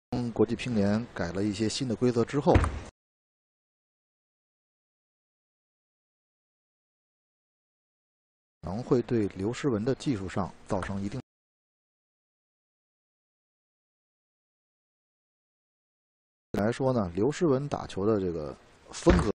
国际乒联改了一些新的规则之后，可能会对刘诗雯的技术上造成一定来说呢，刘诗雯打球的这个风格。